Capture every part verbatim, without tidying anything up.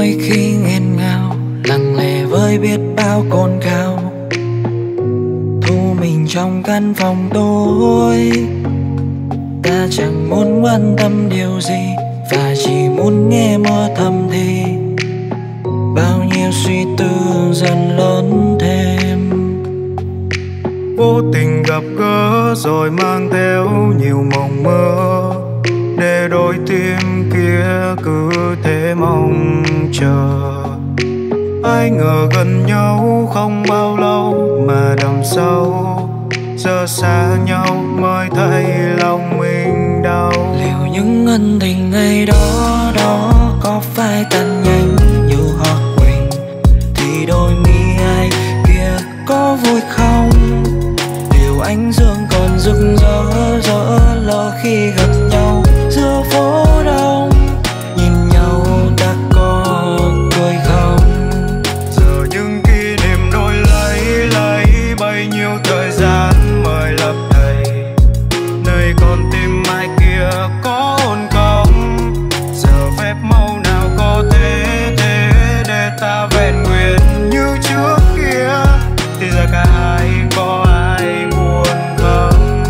mỗi khi nghẹn ngào, lặng lẽ với biết bao cồn cào, thu mình trong căn phòng tối. Ta chẳng muốn quan tâm điều gì, và chỉ muốn nghe mơ thầm thì bao nhiêu suy tư dần lớn thêm. Vô tình gặp gỡ rồi mang theo nhiều mộng mơ, để đôi tim kia cứ thế mong chờ. Ai ngờ gần nhau không bao lâu mà đằng sau, giờ xa nhau mới thấy lòng mình đau. Liệu những ân tình ngày đó đó có phải tan nhanh như hoa quỳnh, thì đôi mi ai kia có vui không? Liệu ánh dương còn rực rỡ rỡ lỡ khi gặp nhau giữa phố đông, nhìn nhau ta có cười không? Giờ những kỷ niệm đổi lấy lấy bấy nhiêu thời gian mới lấp đầy, nơi con tim ai kia có ổn không? Giờ phép màu nào có thể thế để ta vẹn nguyên như trước kia, thì giờ cả hai có ai buồn không?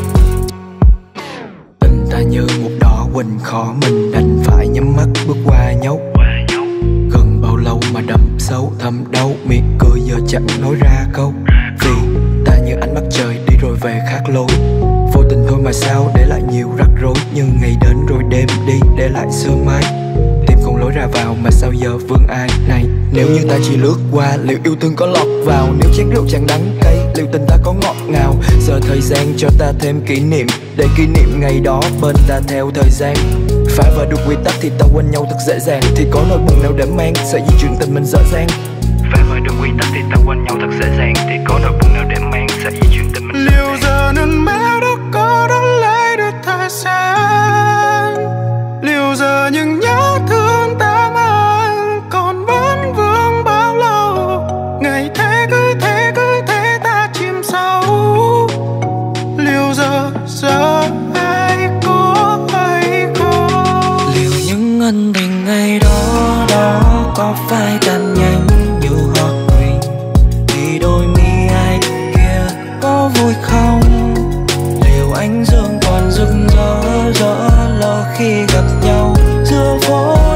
Tình ta như một đỏ quỳnh khó mình đành phải nhắm mắt bước qua nhau. Gần bao lâu mà đậm sâu thầm đau, miệng cười giờ chẳng nói ra câu. Vì ta như ánh mắt trời đi rồi về khác lối, vô tình thôi mà sao để lại nhiều rắc rối. Nhưng ngày đến rồi đêm đi để lại sương mai, tìm không lối ra vào mà sao giờ vương ai này. Nếu như ta chỉ lướt qua, liệu yêu thương có lọt vào? Nếu chén rượu chẳng đắng cay, liệu tình ta có ngọt ngào? Giờ thời gian cho ta thêm kỷ niệm, để kỷ niệm ngày đó bên ta theo thời gian. Phá vỡ được quy tắc thì ta quên nhau thật dễ dàng, thì có nỗi buồn nào để mang sẽ di chuyển tình mình dở dang. Phá vỡ được quy tắc thì ta quên nhau thật dễ dàng, thì có nỗi buồn nào để mang sẽ di chuyển tình mình dở dang. Liệu giờ nên mẹ đó có đón lấy được thời gian? Liệu giờ những nhớ thương ta mang còn vẫn vương bao lâu? Ngày thế cứ thế cứ thế ta chìm sâu. Liệu giờ giờ ai có hay không? Liệu những ân tình ngày đó đó có phải tan nhanh như hoa quỳnh, thì đôi mi ai kia có vui không? Liệu ánh dương còn rực rỡ rỡ lỡ khi gặp nhau giữa phố